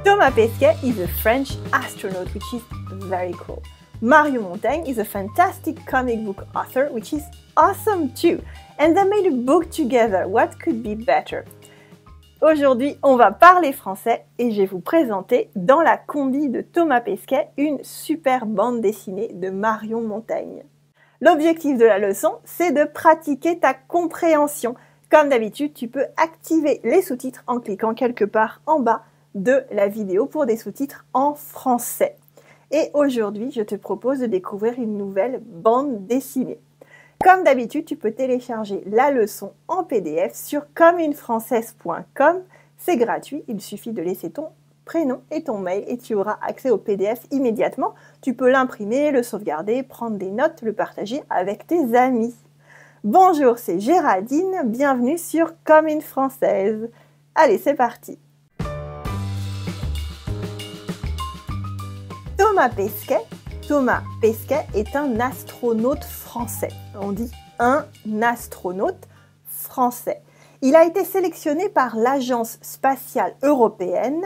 Thomas Pesquet is a French astronaut, which is very cool. Marion Montaigne is a fantastic comic book author, which is awesome too. And they made a book together. What could be better? Aujourd'hui, on va parler français et je vais vous présenter dans la combi de Thomas Pesquet une super bande dessinée de Marion Montaigne. L'objectif de la leçon, c'est de pratiquer ta compréhension. Comme d'habitude, tu peux activer les sous-titres en cliquant quelque part en bas de la vidéo pour des sous-titres en français. Et aujourd'hui, je te propose de découvrir une nouvelle bande dessinée. Comme d'habitude, tu peux télécharger la leçon en PDF sur commeuneFrançaise.com. C'est gratuit, il suffit de laisser ton prénom et ton mail et tu auras accès au PDF immédiatement. Tu peux l'imprimer, le sauvegarder, prendre des notes, le partager avec tes amis. Bonjour, c'est Géraldine, bienvenue sur Comme une Française. Allez, c'est parti. Thomas Pesquet est un astronaute français. On dit un astronaute français. Il a été sélectionné par l'Agence spatiale européenne,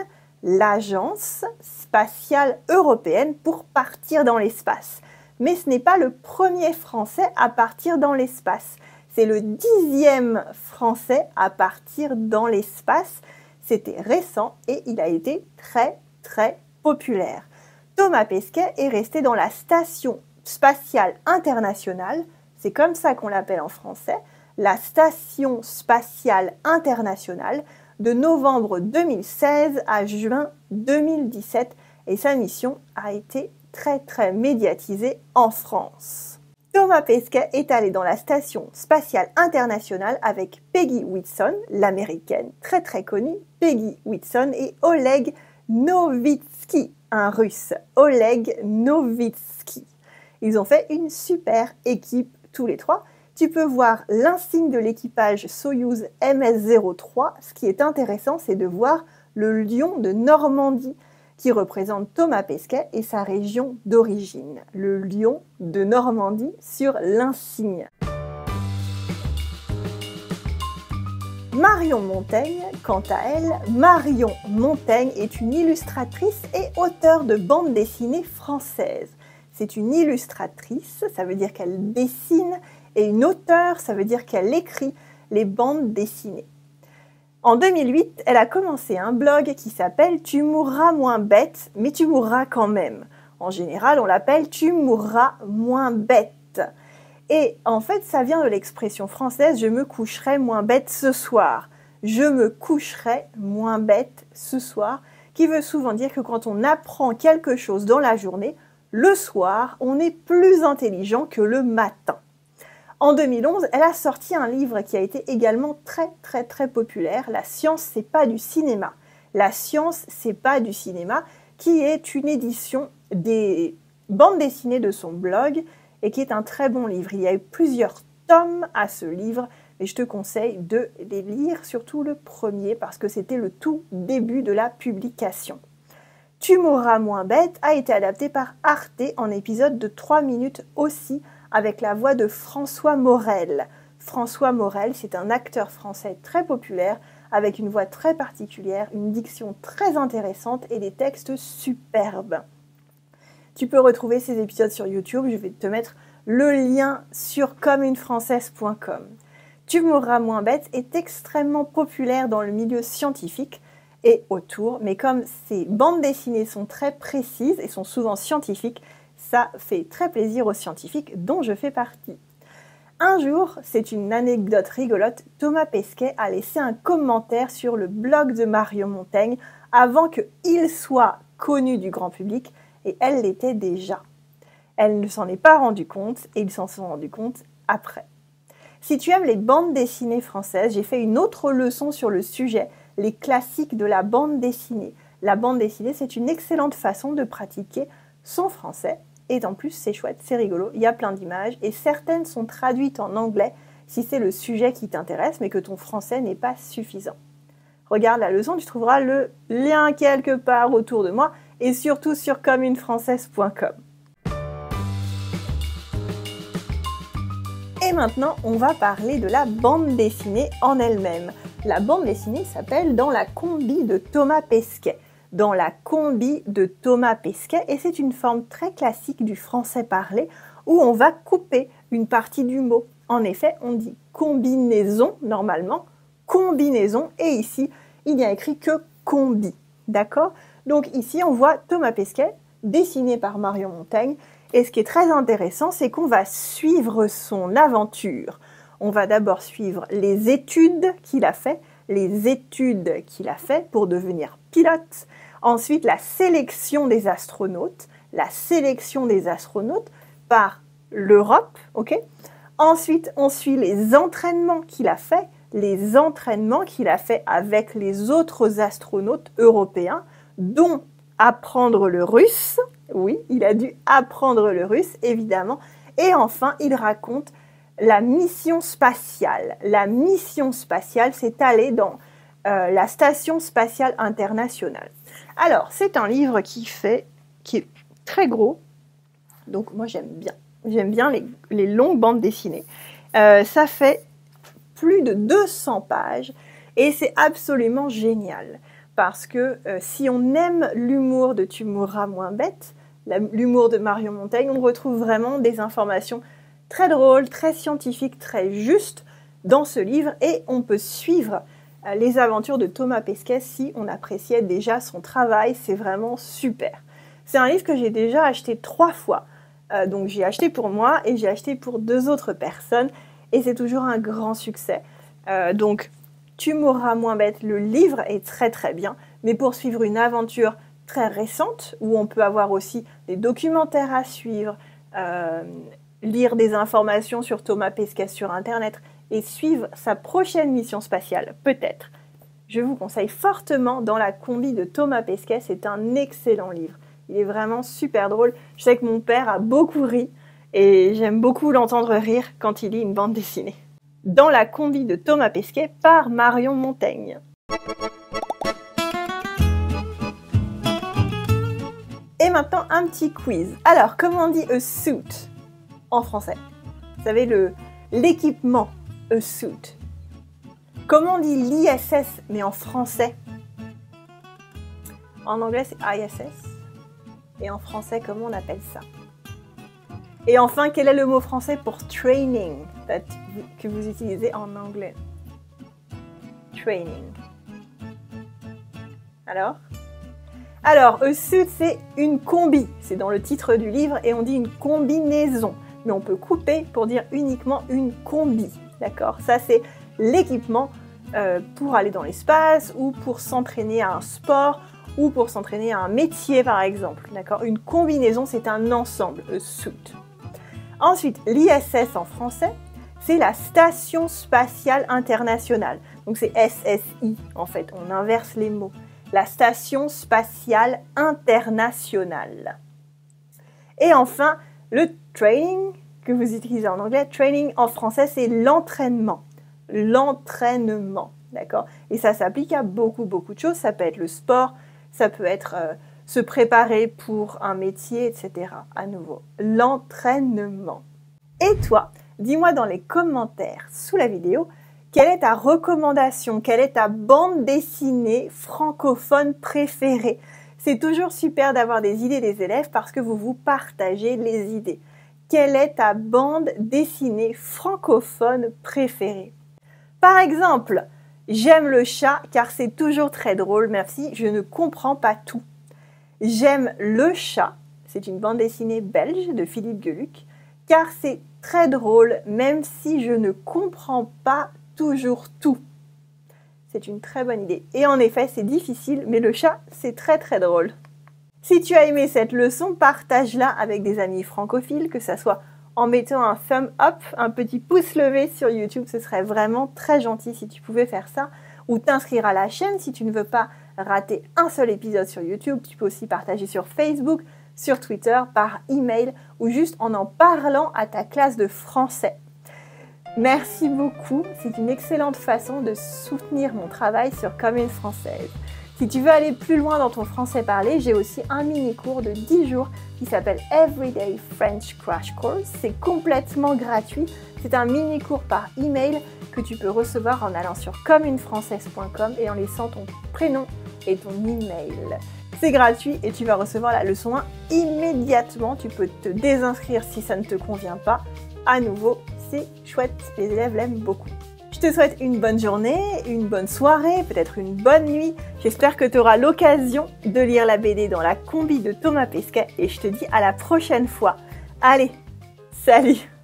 pour partir dans l'espace. Mais ce n'est pas le premier Français à partir dans l'espace. C'est le 10e Français à partir dans l'espace. C'était récent et il a été très populaire. Thomas Pesquet est resté dans la Station spatiale internationale, c'est comme ça qu'on l'appelle en français, la Station spatiale internationale, de novembre 2016 à juin 2017 et sa mission a été très médiatisée en France. Thomas Pesquet est allé dans la Station spatiale internationale avec Peggy Whitson, l'américaine très connue, Peggy Whitson et Oleg Novitsky, un russe, Oleg Novitsky. Ils ont fait une super équipe tous les trois. Tu peux voir l'insigne de l'équipage Soyouz MS-03. Ce qui est intéressant, c'est de voir le lion de Normandie qui représente Thomas Pesquet et sa région d'origine. Le lion de Normandie sur l'insigne. Marion Montaigne, quant à elle, Marion Montaigne est une illustratrice et auteure de bandes dessinées françaises. C'est une illustratrice, ça veut dire qu'elle dessine, et une auteure, ça veut dire qu'elle écrit les bandes dessinées. En 2008, elle a commencé un blog qui s'appelle « Tu mourras moins bête, mais tu mourras quand même ». En général, on l'appelle « Tu mourras moins bête ». Et en fait, ça vient de l'expression française « je me coucherai moins bête ce soir ». Je me coucherai moins bête ce soir, qui veut souvent dire que quand on apprend quelque chose dans la journée, le soir, on est plus intelligent que le matin. En 2011, elle a sorti un livre qui a été également très populaire, « La science, c'est pas du cinéma ». La science, c'est pas du cinéma, qui est une édition des bandes dessinées de son blog, et qui est un très bon livre. Il y a eu plusieurs tomes à ce livre, et je te conseille de les lire, surtout le premier, parce que c'était le tout début de la publication. Tu mourras moins bête a été adapté par Arte en épisode de 3 minutes aussi, avec la voix de François Morel. François Morel, c'est un acteur français très populaire, avec une voix très particulière, une diction très intéressante et des textes superbes. Tu peux retrouver ces épisodes sur YouTube, je vais te mettre le lien sur commeuneFrançaise.com. Tu mourras moins bête est extrêmement populaire dans le milieu scientifique et autour, mais comme ces bandes dessinées sont très précises et sont souvent scientifiques, ça fait très plaisir aux scientifiques dont je fais partie. Un jour, c'est une anecdote rigolote, Thomas Pesquet a laissé un commentaire sur le blog de Marion Montaigne avant qu'il soit connu du grand public, et elle l'était déjà. Elle ne s'en est pas rendue compte et ils s'en sont rendus compte après. Si tu aimes les bandes dessinées françaises, j'ai fait une autre leçon sur le sujet, les classiques de la bande dessinée. La bande dessinée, c'est une excellente façon de pratiquer son français et en plus c'est chouette, c'est rigolo, il y a plein d'images et certaines sont traduites en anglais si c'est le sujet qui t'intéresse mais que ton français n'est pas suffisant. Regarde la leçon, tu trouveras le lien quelque part autour de moi et surtout sur commeuneFrançaise.com. Et maintenant, on va parler de la bande dessinée en elle-même. La bande dessinée s'appelle Dans la combi de Thomas Pesquet. dans la combi de Thomas Pesquet et c'est une forme très classique du français parlé où on va couper une partie du mot. En effet, on dit combinaison normalement, combinaison et ici, il n'y a écrit que combi. D'accord? Donc ici, on voit Thomas Pesquet dessiné par Marion Montaigne et ce qui est très intéressant, c'est qu'on va suivre son aventure. On va d'abord suivre les études qu'il a fait pour devenir pilote. Ensuite, la sélection des astronautes par l'Europe, ok? Ensuite, on suit les entraînements qu'il a fait avec les autres astronautes européens, dont apprendre le russe. Oui, il a dû apprendre le russe, évidemment. Et enfin, il raconte la mission spatiale. La mission spatiale, c'est aller dans la Station spatiale internationale. Alors, c'est un livre qui est très gros. Donc, moi, j'aime bien. J'aime bien les longues bandes dessinées. Ça fait plus de 200 pages et c'est absolument génial. Parce que si on aime l'humour de Tu mourras moins bête, l'humour de Marion Montaigne, on retrouve vraiment des informations très drôles, très scientifiques, très justes dans ce livre et on peut suivre les aventures de Thomas Pesquet si on appréciait déjà son travail. C'est vraiment super. C'est un livre que j'ai déjà acheté 3 fois. Donc j'ai acheté pour moi et j'ai acheté pour 2 autres personnes et c'est toujours un grand succès. Donc Tu mourras moins bête, le livre est très très bien, mais pour suivre une aventure très récente où on peut avoir aussi des documentaires à suivre, lire des informations sur Thomas Pesquet sur internet et suivre sa prochaine mission spatiale, peut-être. Je vous conseille fortement Dans la combi de Thomas Pesquet, c'est un excellent livre. Il est vraiment super drôle. Je sais que mon père a beaucoup ri et j'aime beaucoup l'entendre rire quand il lit une bande dessinée. Dans la combi de Thomas Pesquet par Marion Montaigne. Et maintenant, un petit quiz. Alors, comment on dit a suit en français? Vous savez, l'équipement, a suit. Comment on dit l'ISS, mais en français? En anglais, c'est ISS. Et en français, comment on appelle ça? Et enfin, quel est le mot français pour training que vous utilisez en anglais? Training. Alors, a suit, c'est une combi. C'est dans le titre du livre et on dit une combinaison. Mais on peut couper pour dire uniquement une combi. D'accord? Ça, c'est l'équipement pour aller dans l'espace ou pour s'entraîner à un sport ou pour s'entraîner à un métier, par exemple. D'accord? Une combinaison, c'est un ensemble, a suit. Ensuite, l'ISS en français, c'est la Station spatiale internationale. Donc c'est SSI, en fait, on inverse les mots. La Station spatiale internationale. Et enfin, le training, que vous utilisez en anglais, training en français, c'est l'entraînement. L'entraînement, d'accord? Et ça s'applique à beaucoup de choses. Ça peut être le sport, ça peut être se préparer pour un métier, etc. À nouveau, l'entraînement. Et toi, dis-moi dans les commentaires sous la vidéo, quelle est ta recommandation? Quelle est ta bande dessinée francophone préférée? C'est toujours super d'avoir des idées des élèves parce que vous partagez les idées. Quelle est ta bande dessinée francophone préférée? Par exemple, j'aime le chat car c'est toujours très drôle, merci, je ne comprends pas tout. J'aime le chat, c'est une bande dessinée belge de Philippe Geluck, car c'est très drôle même si je ne comprends pas toujours tout. C'est une très bonne idée. Et en effet, c'est difficile, mais le chat, c'est très très drôle. Si tu as aimé cette leçon, partage-la avec des amis francophiles, que ce soit en mettant un thumb up, un petit pouce levé sur YouTube, ce serait vraiment très gentil si tu pouvais faire ça, ou t'inscrire à la chaîne si tu ne veux pas rater un seul épisode sur YouTube. Tu peux aussi partager sur Facebook, sur Twitter, par email ou juste en parlant à ta classe de français. Merci beaucoup, c'est une excellente façon de soutenir mon travail sur Commune Française. Si tu veux aller plus loin dans ton français parlé, j'ai aussi un mini-cours de 10 jours qui s'appelle Everyday French Crash Course. C'est complètement gratuit. C'est un mini-cours par email que tu peux recevoir en allant sur communefrançaise.com et en laissant ton prénom et ton email. C'est gratuit et tu vas recevoir la leçon 1 immédiatement. Tu peux te désinscrire si ça ne te convient pas. À nouveau, c'est chouette, les élèves l'aiment beaucoup. Je te souhaite une bonne journée, une bonne soirée, peut-être une bonne nuit. J'espère que tu auras l'occasion de lire la BD dans la combi de Thomas Pesquet et je te dis à la prochaine fois. Allez, salut!